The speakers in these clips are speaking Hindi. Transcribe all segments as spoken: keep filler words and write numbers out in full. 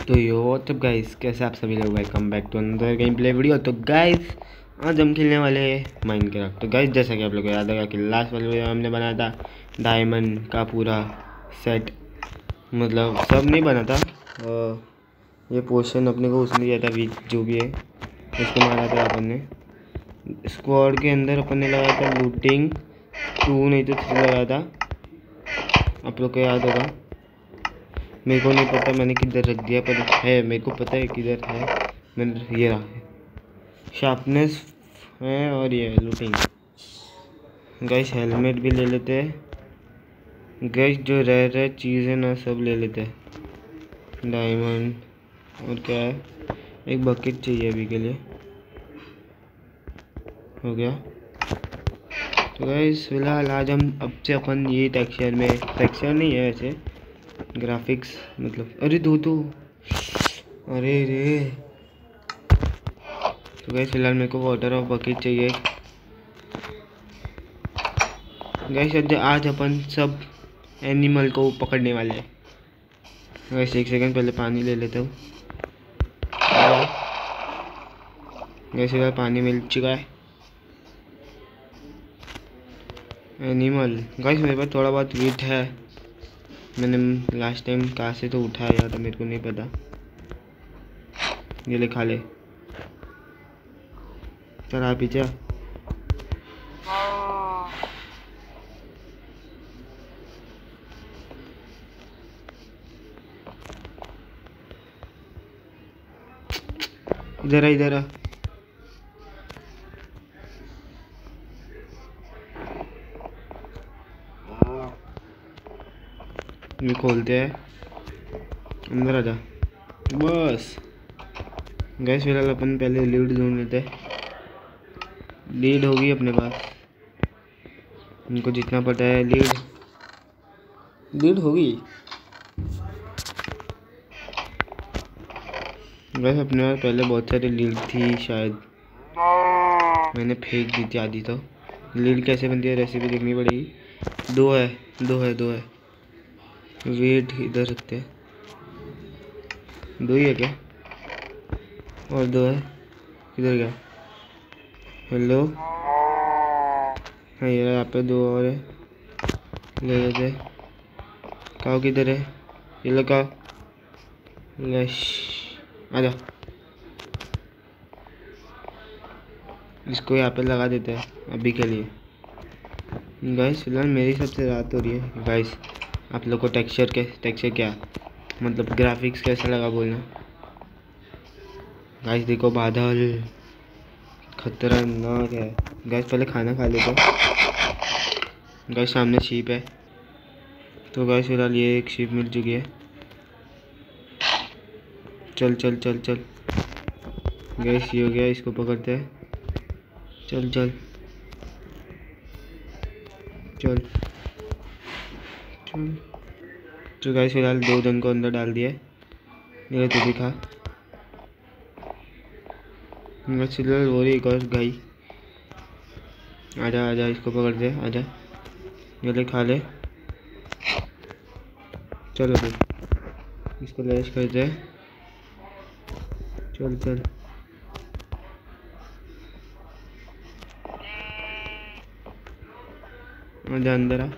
तो यो व्हाट्सअप गाइस, कैसे आप सभी लोग, welcome back to another game play video. तो गाइस आज हम खेलने वाले हैं माइनक्राफ्ट। तो गाइस जैसा कि आप लोगों को याद होगा कि लास्ट वाले वीडियो हमने बनाया था डायमंड का पूरा सेट, मतलब सब नहीं बना था। और ये पोर्शन अपने को उसने दिया था, वीक जो भी है उसको मारा था अपन ने। स्क्वाड के अंदर अपन ने लगाया था लूटिंग टू नहीं तो थ्री लगाया था, आप लोग को याद होगा। मेरे को नहीं पता मैंने किधर रख दिया, पर है मेरे को पता है किधर है। मैंने ये रहा है, शार्पनेस है और ये लूटिंग। गैस हेलमेट भी ले लेते हैं। गैस जो रह रहे चीज़ें ना सब ले लेते हैं। डायमंड और क्या है, एक बकेट चाहिए अभी के लिए, हो गया। तो गैस फिलहाल आज हम अब से अपन ये टेक्सचर में, टेक्सचर नहीं है वैसे, ग्राफिक्स मतलब, अरे दो दो अरे रे। तो गैस फिलहाल मेरे को वाटर और बकेट चाहिए। गैस आज अपन सब एनिमल को पकड़ने वाले हैं। गैस एक सेकंड पहले पानी ले लेता हूँ। गैस फिलहाल पानी मिल चुका है। एनिमल गैस मेरे पास थोड़ा बहुत वीट है, मैंने लास्ट टाइम कहाँ से तो उठाया था, मेरे को नहीं पता। ये ले खा ले, चल आ पीछे। इधर आ इधर आ। ये खोलते हैं, अंदर आ जा बस। गैस फिलहाल अपन पहले लीड ढूंढ लेते हैं। लीड होगी अपने पास, उनको जितना पता है लीड लीड होगी। गैस अपने पास पहले बहुत सारी लीड थी, शायद मैंने फेंक दी थी आधी। तो लीड कैसे बनती है रेसिपी देखनी पड़ेगी। दो है दो है दो है वेट इधर रखते हैं। दो ही है क्या, और दो है किधर गया। हेलो हाँ ये यहाँ पे दो और है, ले लेते। काऊ किधर है, ये लो काऊ, लश आजा। इसको यहाँ पे लगा देते हैं अभी के लिए। गाइस फिलहाल मेरी सबसे रात हो रही है। गाइस आप लोग को टेक्सचर के टेक्सचर क्या मतलब ग्राफिक्स कैसा लगा बोलना। गाइस देखो बादल खतरनाक है। गाइस पहले खाना खा लेते। गाइस सामने शीप है। तो गाइस फिलहाल ये एक शीप मिल चुकी है। चल चल चल चल। गाइस ये हो गया, इसको पकड़ते हैं। चल चल चल चल। तो गाइस फिलहाल दो जन को अंदर डाल दिया। ये तू भी खा। गाइस फिलहाल और एक और गाय, आजा आजा इसको पकड़ दे, आजा ये ले खा ले। चलो फिर इसको लैश कर दे। चल चल आजा अंदर आ।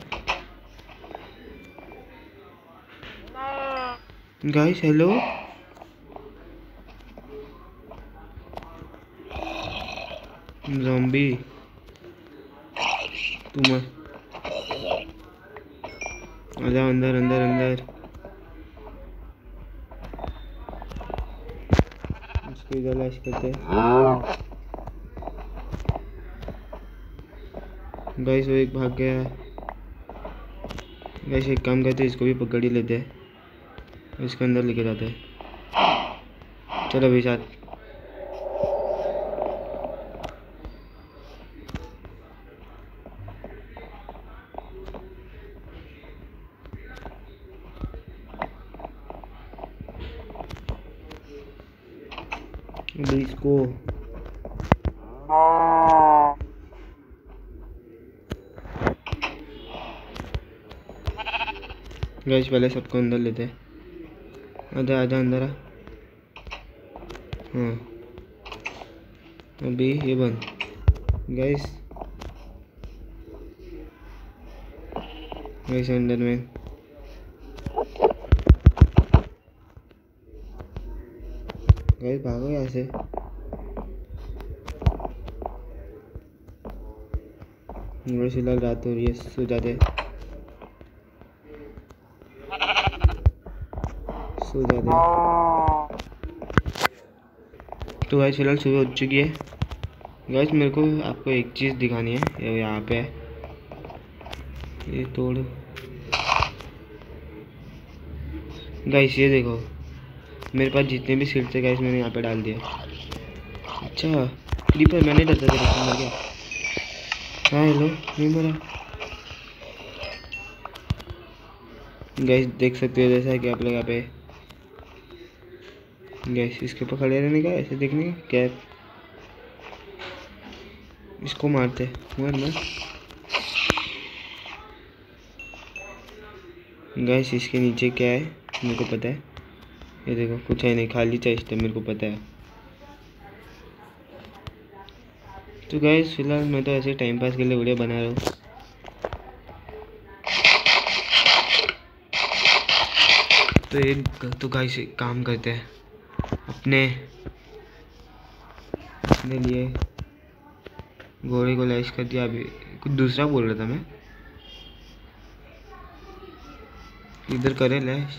गाइस हेलो, ज़ॉम्बी तुम आजा अंदर अंदर अंदर। इसको इधर लैश करते हैं। गाइस वो एक भाग गया है। गाइस एक काम करते हैं, इसको भी पकड़ ही लेते हैं, इसके अंदर लेके जाते हैं। चलो अभी साथ। इसको गाइस पहले सबको अंदर लेते हैं। आजा आजा अंदर आ। हाँ अभी ये बंद गाइस। गाइस अंदर में गाइस भागो यहाँ से। मुझे लग रात हो रही है, सो जाते सो जाते। तो गाइस फिलहाल सुबह हो चुकी है। गाइस मेरे को आपको एक चीज़ दिखानी है, ये यहाँ पे है, ये तोड़। गाइस ये देखो मेरे पास जितने भी सीट थे गाइस मैंने यहाँ पे डाल दिया। अच्छा क्रीपर मैंने डरता था, मर गया। हाँ हेलो, नहीं मरा। गाइस देख सकते हो जैसा कि आप लोग यहाँ पे गैस इसके ऊपर खड़े रहने का, ऐसे देखने का क्या, इसको मारते मर मर। गैस इसके नीचे क्या है मेरे को पता है, ये देखो कुछ है नहीं, खाली चेस्ट है, मेरे को पता है। तो गैस फिलहाल मैं तो ऐसे टाइम पास के लिए वीडियो बना रहा हूँ। तो एक तो गाइस एक काम करते हैं, अपने अपने लिए घोड़े को लैश कर दिया। अभी कुछ दूसरा बोल रहा था मैं, इधर करे लैश।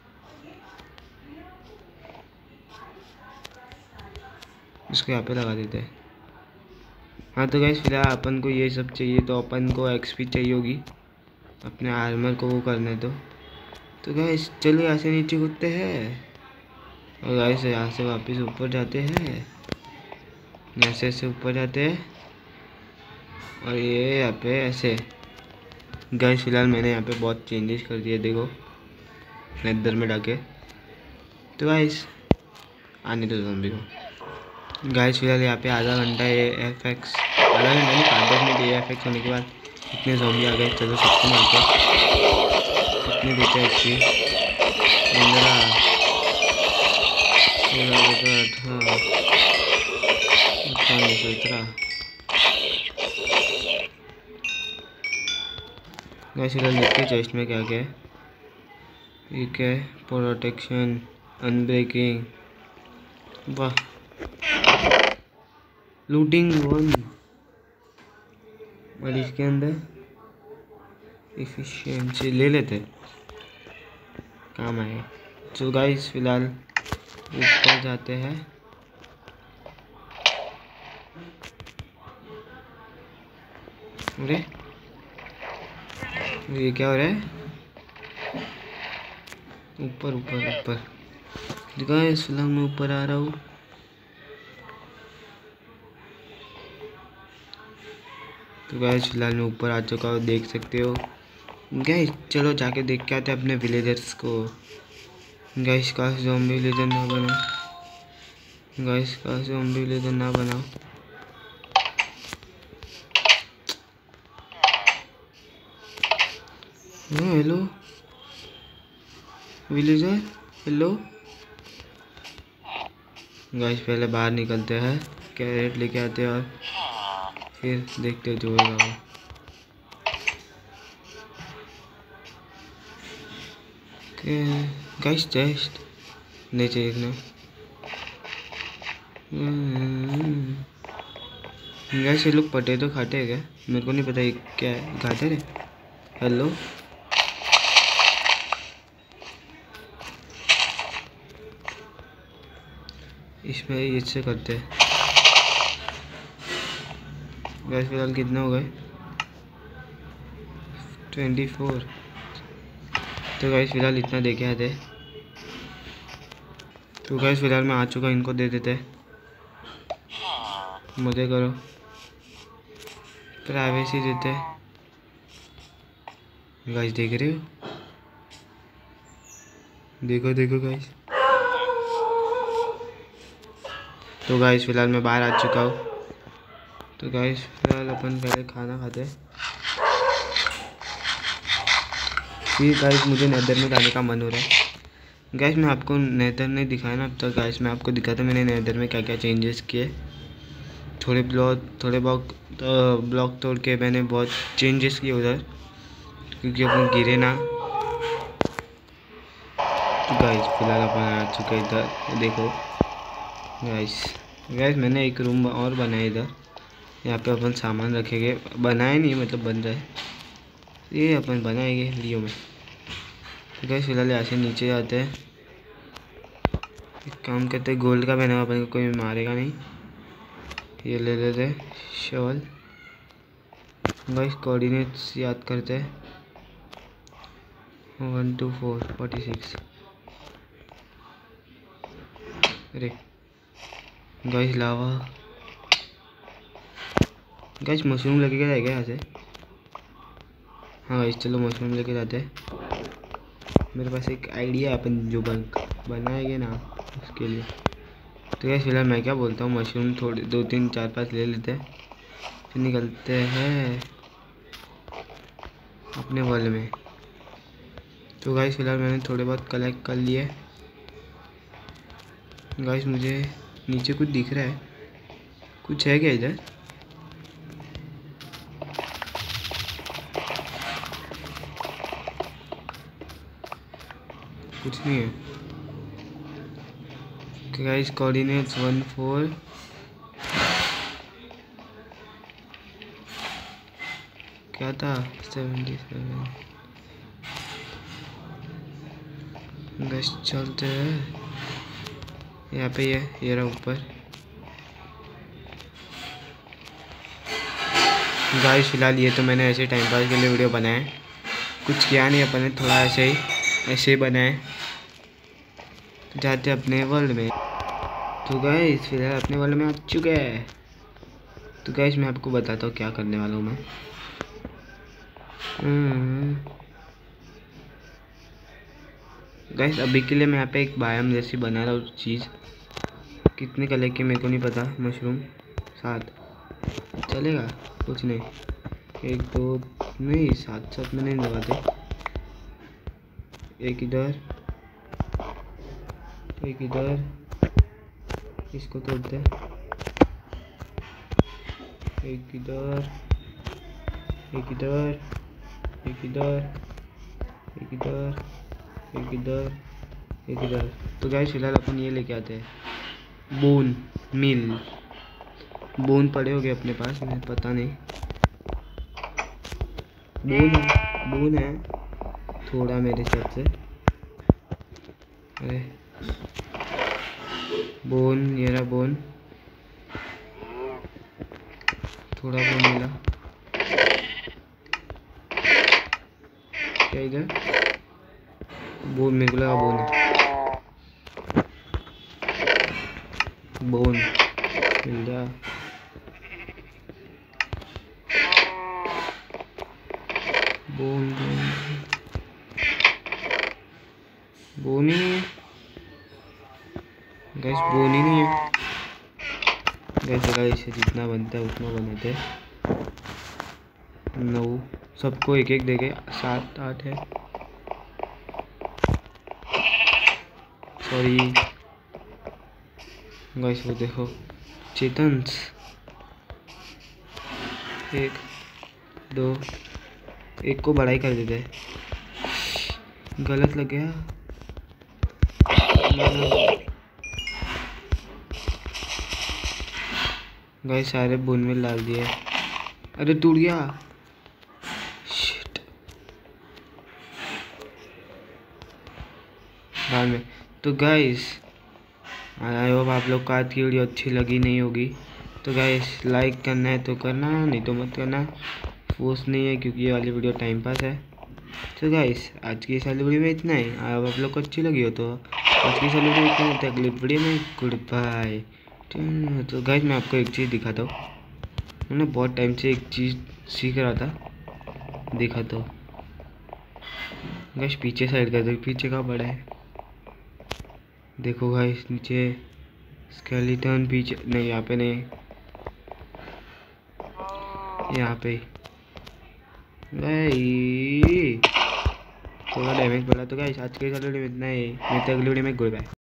इसको यहाँ पे लगा देते हैं। हाँ तो गाइस फिलहाल अपन को ये सब चाहिए, तो अपन को एक्सपी चाहिए होगी अपने आर्मर को वो करने दो। तो गाइस चलो यहाँ से नीचे कूदते हैं और गाइस यहाँ से वापस ऊपर जाते हैं, यहाँ से ऐसे ऊपर जाते हैं और ये यहाँ पे ऐसे। गाइस फिलहाल मैंने यहाँ पे बहुत चेंजेस कर दिए, देखो नेदर में डाके। तो गाइस आने दो ज़ॉम्बी को। गाइस फिलहाल यहाँ पे आधा घंटा ये एफ एक्स आधा घंटा नहीं पाँच दस मिनट ये एफ एक्स होने के बाद इतने ज़ॉम्बी आ गए। चलो सबको मारते कितने देते हैं अच्छी, पंद्रह सोलह सत्रह अठारह अठारह सत्रह। गाइस फिलहाल देखते चेस्ट में क्या क्या है। ये क्या है, प्रोटेक्शन, अनब्रेकिंग, वाह, लूटिंग वन, और इसके अंदर एफिशिएंसी ले लेते, काम आएगा। तो गाइस फिलहाल ऊपर जाते हैं। अरे ये क्या हो रहा है, ऊपर ऊपर ऊपर। गाइस फिलहाल मैं ऊपर आ रहा हूँ। तो गाइस फिलहाल मैं ऊपर आ चुका हूँ, देख सकते हो। गाइस चलो जाके देख के आते हैं अपने विलेजर्स को। गाइस का ज़ॉम्बी विलेजर ना बनाओ, गाइस का ज़ॉम्बी विलेजर ना बनाओ। Hello villager, hello. गाइस पहले बाहर निकलते हैं, कैरेट लेके आते हैं और फिर देखते जो होगा। गाइस चेस्ट नहीं चाहिए इतना। गाइस ये लोग पोटैटो खाते हैं क्या, मेरे को नहीं पता ये क्या है, खाते रे। हेलो इसमें इससे करते हैं। गैस फिलहाल कितना हो गए, ट्वेंटी फोर। तो गैस फिलहाल इतना देखे आते। तो गैस फिलहाल मैं आ चुका, इनको दे देते, मजे करो, प्राइवेसी देते। गैस देख रहे हो, देखो देखो गैस। तो गाइस फिलहाल मैं बाहर आ चुका हूँ। तो गाइस फिलहाल अपन पहले खाना खाते, फिर गाइस मुझे नेदर में जाने का मन हो रहा है। गैस मैं आपको नेदर नहीं दिखाया ना अब तक। गैस मैं आपको दिखाता मैंने नेदर में क्या क्या चेंजेस किए। थोड़े ब्लॉक थोड़े ब्लॉक तो ब्लॉक तोड़ के मैंने बहुत चेंजेस किए उधर, क्योंकि अपन गिरे ना। तो गाइस फिलहाल अपन आ चुके इधर, देखो गाइस। गाइस मैंने एक रूम और बनाया इधर, यहाँ पे अपन सामान रखेंगे। बनाए नहीं मतलब बन रहा है, ये अपन बनाएंगे वीडियो में। तो गाइस फिलहाल यहाँ से नीचे जाते हैं। एक काम करते हैं, गोल्ड का पहना हुआ अपन को कोई मारेगा नहीं। ये ले लेते शॉल। गाइस कोऑर्डिनेट्स याद करते हैं, one two four forty six. अरे गाइस लावा। गाइस मशरूम लेके जाएगा यहाँ से। हाँ गाइस चलो मशरूम लेके जाते हैं। मेरे पास एक आइडिया है, अपन जो बंक बनाएंगे ना उसके लिए। तो गाइस फिलहाल मैं क्या बोलता हूँ, मशरूम थोड़े दो तीन चार पाँच ले लेते हैं, फिर निकलते हैं अपने वर्ल्ड में। तो गाइस फिलहाल मैंने थोड़े बहुत कलेक्ट कर लिए। गाइस मुझे नीचे कुछ दिख रहा है, कुछ है क्या इधर? कुछ नहीं है। गाइस कोऑर्डिनेट्स वन फोर क्या था सेवेंटी सेवन। गाइस चलते हैं, यहाँ पे ये ये रहा ऊपर। गाइस फिलहाल ये तो मैंने ऐसे टाइम पास के लिए वीडियो बनाया, कुछ किया नहीं अपन ने, थोड़ा ऐसे ही ऐसे ही बनाए। तो जाते अपने वर्ल्ड में। तो गाइस फिलहाल अपने वर्ल्ड में आ चुके हैं। तो गाइस मैं आपको बताता हूँ क्या करने वाला हूँ मैं। गाइस अभी के लिए मैं यहाँ पे एक बायम जैसी बना रहा हूँ चीज़। कितने कलर के मेरे को नहीं पता। मशरूम सात चलेगा, कुछ नहीं। एक दो नहीं, सात सात में नहीं लगाते। एक इधर एक इधर, इसको तोड़ते हैं। एक इधर एक इधर एक इधर एक इधर एक इधर एक इधर। तो गाइस फिलहाल अपन ये लेके आते हैं बोन मिल। बोन पड़े हो गए अपने पास, मुझे पता नहीं। बोन है बोन है थोड़ा मेरे हिसाब से। अरे बोन, ये रहा बोन, थोड़ा बोन मिला। क्या इधर बोन? मेरे को लगा बोन है। बोन मिल जा। बोन बोन बोन ही नहीं है गैस, बोन ही नहीं है गैस। गाइस जितना बनता है उतना बनाते हैं। नौ सबको एक एक देके सात आठ है। सॉरी गाइस वो देखो चेतन्स। एक दो, एक को बढ़ाई कर देते हैं। गलत लग गया। गाइस सारे बोन में डाल दिए। अरे टूट गया। शिट। बाद में तो गाइस आई होप आप लोग को आज की वीडियो अच्छी लगी नहीं होगी। तो गाइस लाइक करना है तो करना, नहीं तो मत करना, फोर्स नहीं है, क्योंकि ये वाली वीडियो टाइम पास है। तो गाइस आज की इस वाली वीडियो में इतना ही। अब आप लोग को अच्छी लगी हो तो आज की इस वाली वीडियो इतना ही। अगली वीडियो में गुड बाय। तो गाइस मैं आपको एक चीज़ दिखाता हूँ, मैंने बहुत टाइम से एक चीज़ सीख रहा था, दिखाता हूँ। गाइस पीछे साइड कर दो, पीछे का बड़ा है देखो गाइस। नीचे स्केलेटन, पीछे नहीं, यहाँ पे नहीं, यहाँ पे। थोड़ा डैमेज पड़ा। तो गाइस आज के वीडियो में इतना ही, मिलते हैं अगली वीडियो में। Good bye.